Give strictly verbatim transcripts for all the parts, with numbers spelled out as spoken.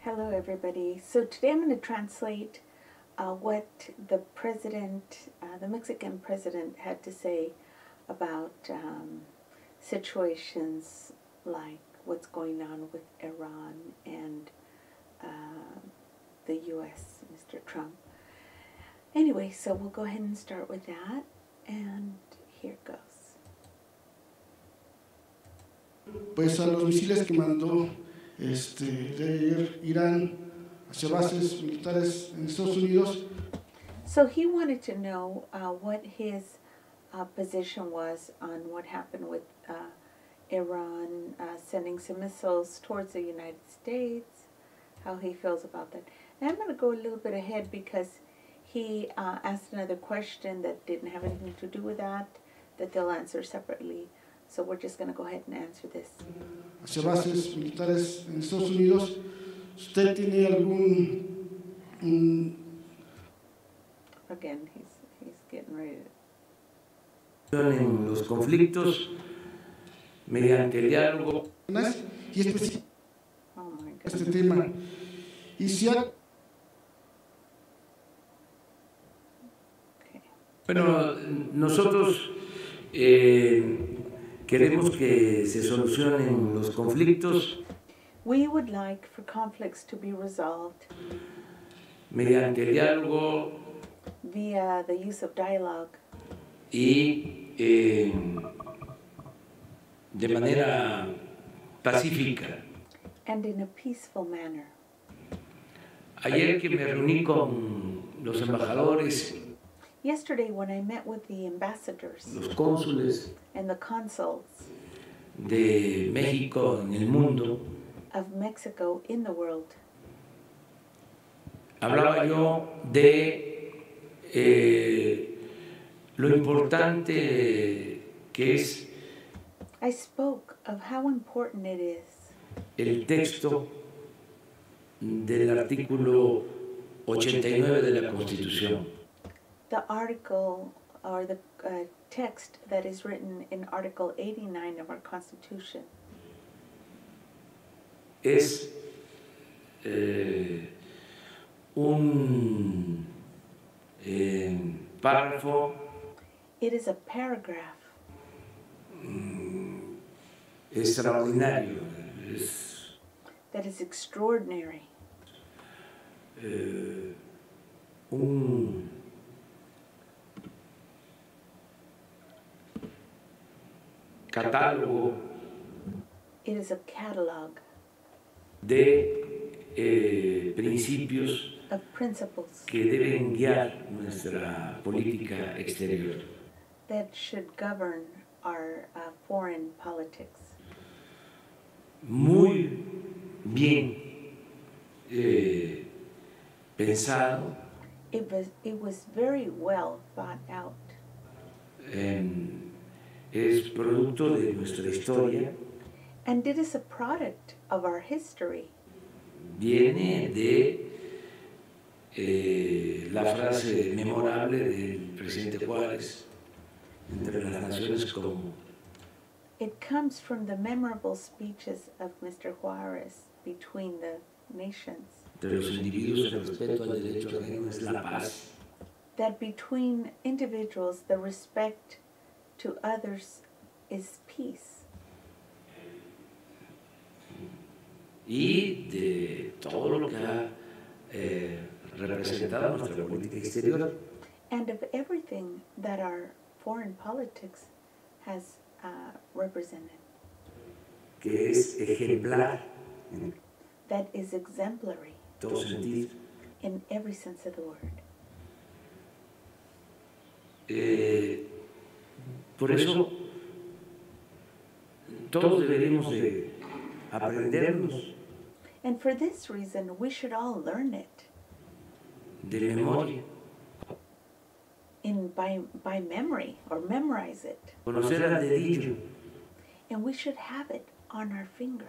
Hello, everybody. So today I'm going to translate uh, what the president, uh, the Mexican president, had to say about um, situations like what's going on with Iran and uh, the U S, Mister Trump. Anyway, so we'll go ahead and start with that, and here goes. Pues a los misiles que mandó este, de ayer Irán hacia bases militares en Estados Unidos. So he wanted to know uh, what his uh, position was on what happened with uh, Iran uh, sending some missiles towards the United States, how he feels about that. And I'm going to go a little bit ahead because he uh, asked another question that didn't have anything to do with that, that they'll answer separately. So we're just going to go ahead and answer this. Hacia bases militares en Estados Unidos. ¿Usted tiene algún... Um, Again, he's, he's getting ready to... En los conflictos, mediante el diálogo. Y específicamente oh my God. este tema. Y si ha... Okay. Bueno, nosotros... Eh, Queremos que se solucionen los conflictos. We would like for conflicts to be resolved mediante el diálogo via the use of dialogue y eh, de manera pacífica. and in a peaceful manner. Ayer que me reuní con los embajadores, Yesterday, when I met with the ambassadors los cónsules and the consuls de México en el mundo, of Mexico in the world, hablaba yo de eh, lo importante que es I spoke of how important it is el texto del artículo ochenta y nueve de la Constitución. the article or the uh, text that is written in Article eighty-nine of our Constitution. Es eh, un eh, párrafo It is a paragraph mm, extraordinario, es that is extraordinary, eh, un catálogo it is a catalog de eh, principios of principles que deben guiar nuestra política exterior. that should govern our uh, foreign politics. Muy bien eh, pensado, It was, it was very well thought out. eh, es producto de nuestra historia, And it is a product of our history. viene de eh, la frase memorable del presidente Juárez entre las naciones como It comes from the memorable speeches of Mister Juarez between the nations, entre los individuos el respeto al derecho ajeno es la paz. that between individuals the respect to others is peace. Y de todo lo que ha eh, representado nuestra política exterior, And of everything that our foreign politics has uh, represented, que es ejemplar en that is exemplary todo sentido. in every sense of the word. Eh, por eso todos deberíamos de aprendernos And for this reason, we should all learn it de memoria, in by, by memory or memorize it. conocer al dedillo And we should have it on our finger.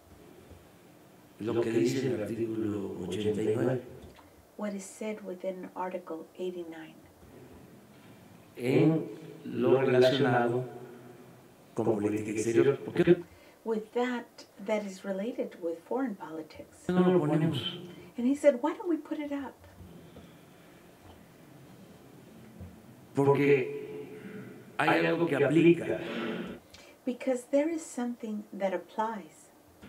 lo que dice el artículo ochenta y nueve What is said within Article eighty-nine en lo relacionado con política exterior. ¿Por qué? with that that is related with foreign politics. No lo ponemos. And he said, why don't we put it up? Porque hay algo que aplica. Because there is something that applies.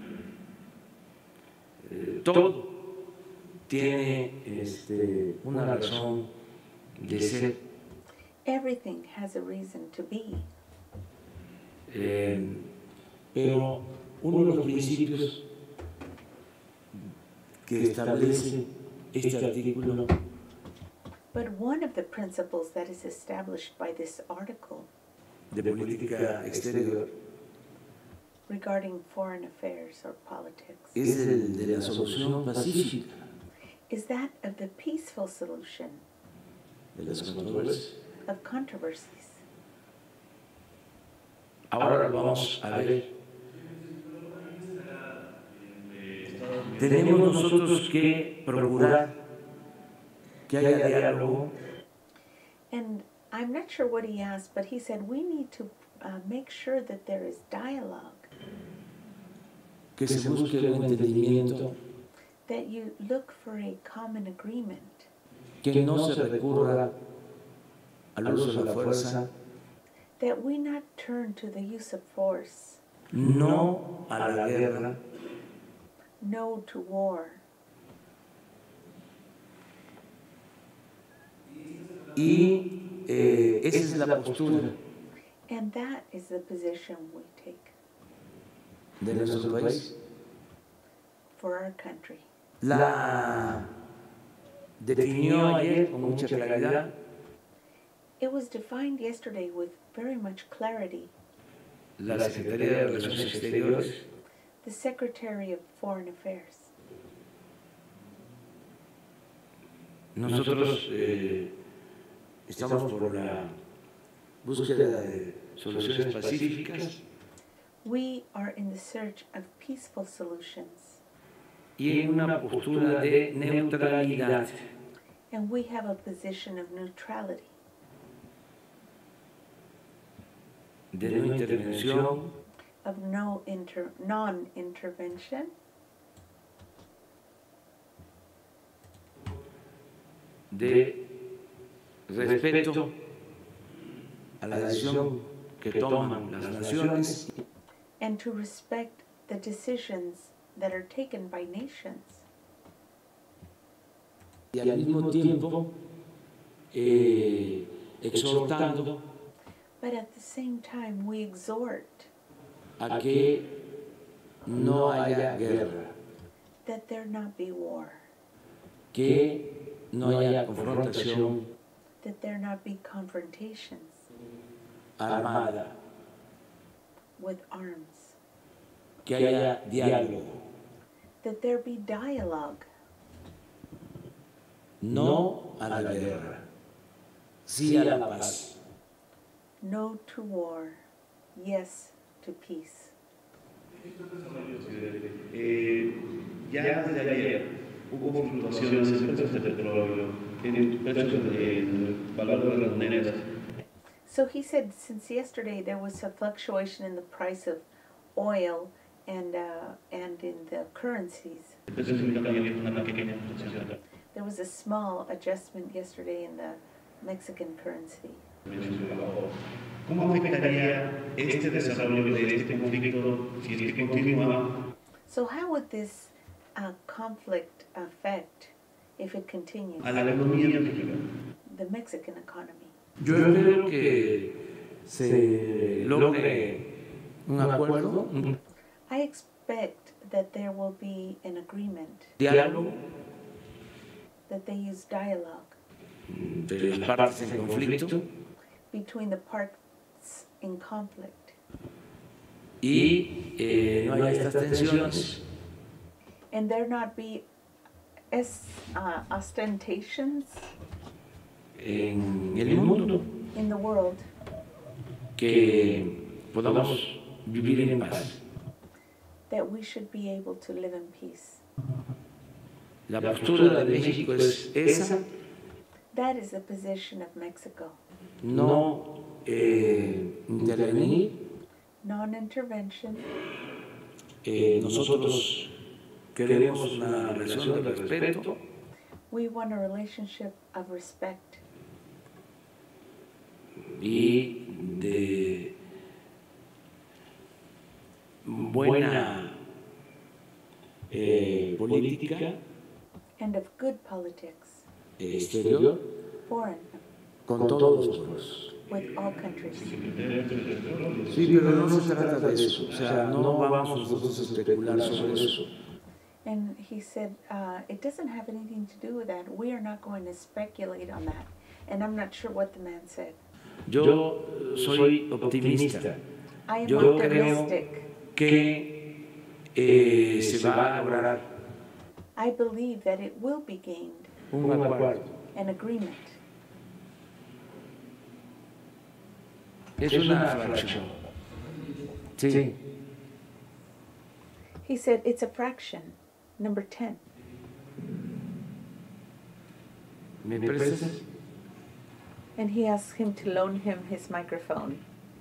Eh, todo tiene este, una razón de ser. Everything has a reason to be. Eh, pero uno de los principios que establece este artículo But one of the principles that is established by this article de política exterior regarding foreign affairs or politics es el de la solución pacífica is that of the peaceful solution de las controversias. of controversies. Ahora lo vamos a ver. Tenemos nosotros que procurar que haya diálogo And I'm not sure what he asked, but he said we need to uh, make sure that there is dialogue, que se busque un entendimiento, that you look for a common agreement, que no se recurra al uso de la fuerza, that we not turn to the use of force, no a la guerra, no to war. y eh, esa es la postura And that is the position we take de nuestro país. for our country. La definió ayer con mucha claridad It was defined yesterday with very much clarity. la Secretaría de Relaciones Exteriores, The Secretary of Foreign Affairs. nosotros eh, estamos por la búsqueda de soluciones pacíficas We are in the search of peaceful solutions, y en una postura de neutralidad. and we have a position of neutrality, de no intervención, of no inter- non-intervention, de respeto a la decisión que toman las naciones and to respect the decisions that are taken by nations, y al mismo tiempo eh, exhortando but at the same time we exhort a que no haya guerra, that there not be war, que no haya confrontación that there not be confrontations armada, with arms, que haya diálogo, that there be dialogue, no a la guerra, sí a la paz. no to war, yes to peace. Eh, ya desde ayer hubo fluctuaciones en precios de petróleo, en precios del valor de las monedas. So he said since yesterday there was a fluctuation in the price of oil and, uh, and in the currencies. El precio mexicano también una pequeña fluctuación. There was a small adjustment yesterday in the Mexican currency. ¿Cómo afectaría este desarrollo de este conflicto si es que continúa So how would this uh, conflict affect, if it continues, a la economía mexicana? the Mexican economy? Yo espero que se logre un acuerdo, un I expect that there will be an agreement, diálogo that they use dialogue entre las partes en conflicto between the parts in conflict, y eh, no hay estas tensiones and there not be es, uh, ostentations en el mundo, in the world, que podamos vivir en paz. that we should be able to live in peace. La postura de México es esa, That is the position of Mexico. no eh, intervenir, Non-intervention, eh, nosotros queremos una relación de respeto. We want a relationship of respect Y de buena eh, política and of good politics, exterior foreign, con todos los pueblos. with all countries. Sí, pero no se trata de eso, o sea, no vamos nosotros a especular sobre eso. And he said, uh, it doesn't have anything to do with that. We are not going to speculate on that. And I'm not sure what the man said. Yo soy optimista. I am Yo creo optimistic. que eh, se va a lograr I believe that it will be gained, un acuerdo. an agreement. Es una fracción. Sí. He said, it's a fraction, number ten. ¿Me prestas? And he asked him to loan him his microphone.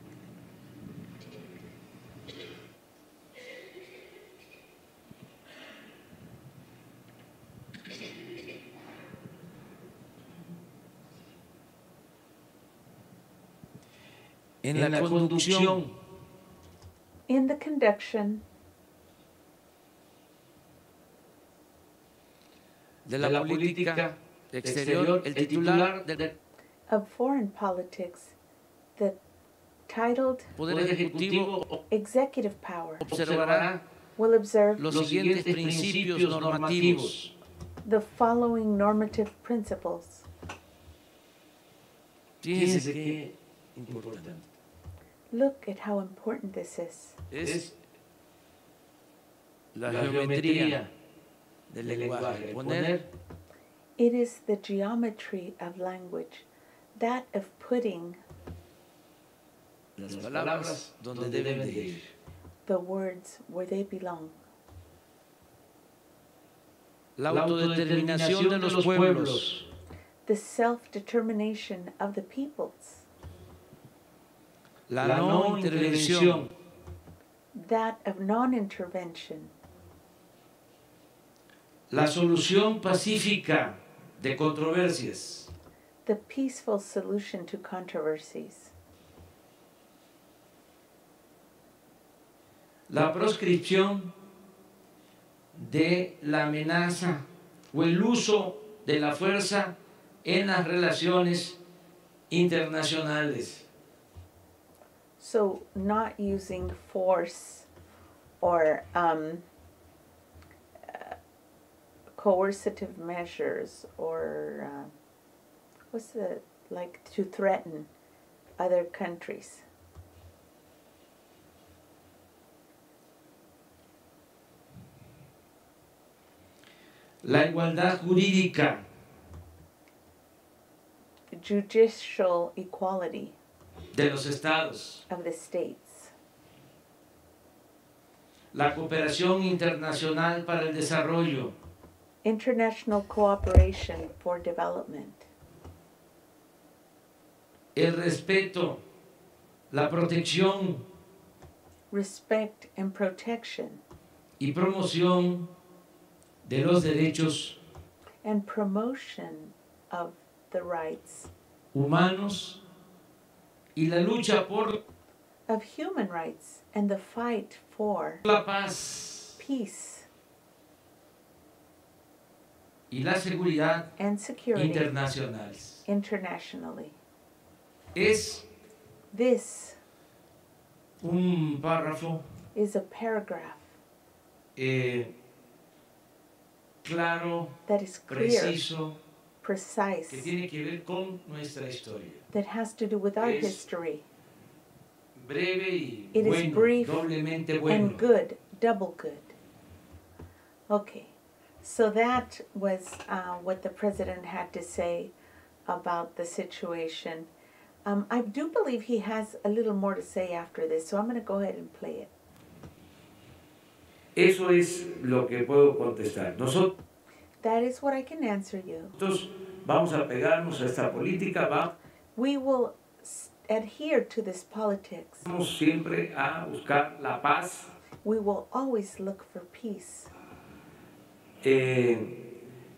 En la conducción In the conduction de la política exterior, el titular del of foreign politics, the titled Poder Ejecutivo executive power observará will observe los siguientes principios normativos. the following normative principles. Fíjense qué importante. Look at how important this is. Es la geometría del lenguaje. Poner It is the geometry of language, that of putting las palabras donde deben de ir. the words where they belong. La autodeterminación de los pueblos. The self-determination of the peoples, La no intervención. that of non-intervention, La solución pacífica de controversias. the peaceful solution to controversies, La proscripción de la amenaza o el uso de la fuerza en las relaciones internacionales. so not using force or um, uh, coercive measures or uh, what's the, like to threaten other countries. La igualdad jurídica. Judicial equality De los estados. of the states, La cooperación internacional para el desarrollo. international cooperation for development, El respeto. La protección respect and protection, y promoción de los derechos and promotion of the rights humanos y la lucha por of human rights and the fight for la paz peace y la seguridad and security internacionales. internationally. Es This un párrafo is a paragraph eh, claro, that is clear, preciso, que precise, tiene que ver con nuestra historia. that has to do with our Es history, Breve y It is bueno, brief doblemente bueno. and good, double good. Okay, so that was uh, what the president had to say about the situation. Um, I do believe he has a little more to say after this, so I'm going to go ahead and play it. Eso es lo que puedo contestar. Nosotros That is what I can answer you. vamos a pegarnos a esta política, We will s- adhere to this politics. vamos siempre a buscar la paz We will always look for peace. Eh,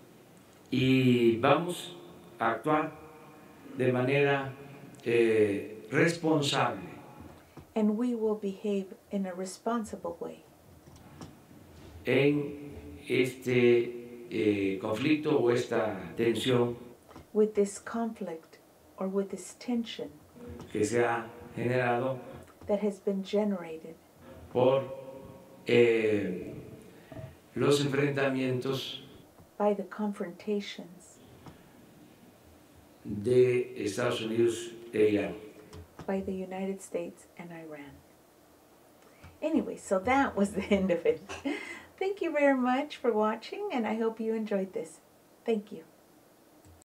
y vamos a actuar de manera eh, responsable. And we will behave in a responsible way En este eh, conflicto o esta tensión with this conflict or with this tension que se ha generado that has been generated por eh, los enfrentamientos by the confrontations de Estados Unidos e Irán. by the United States and Iran. Anyway, so that was the end of it. Thank you very much for watching, and I hope you enjoyed this. Thank you.